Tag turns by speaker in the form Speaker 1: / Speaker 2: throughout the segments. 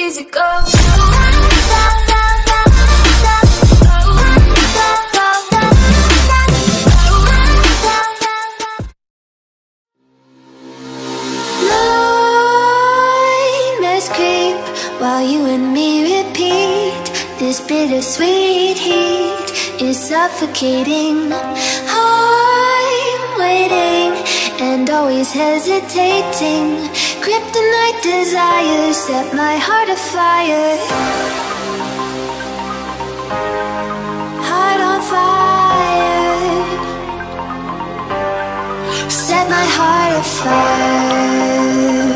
Speaker 1: easy go. Nightmares creep while you and me repeat. This bittersweet heat is suffocating. I'm waiting and always hesitating. Kryptonite desires set my heart afire. Heart on fire. Set my heart afire.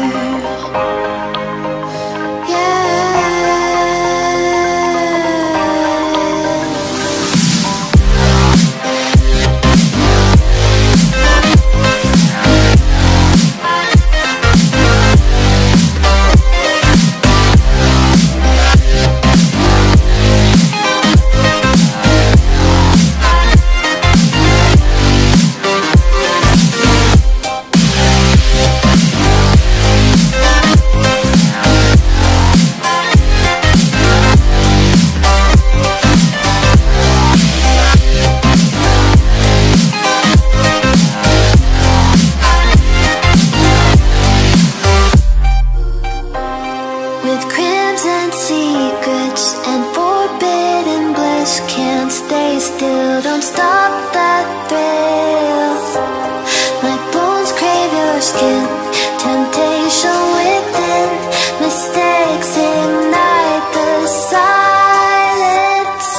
Speaker 1: Don't stop that thrill. My bones crave your skin. Temptation within. Mistakes ignite the silence.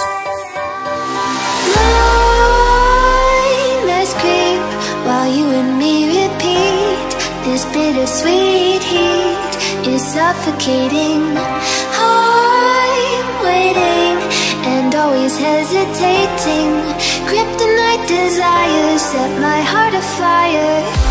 Speaker 1: Nightmares creep while you and me repeat. This bittersweet heat is suffocating. I'm waiting and always hesitating. Kryptonite desires set my heart afire.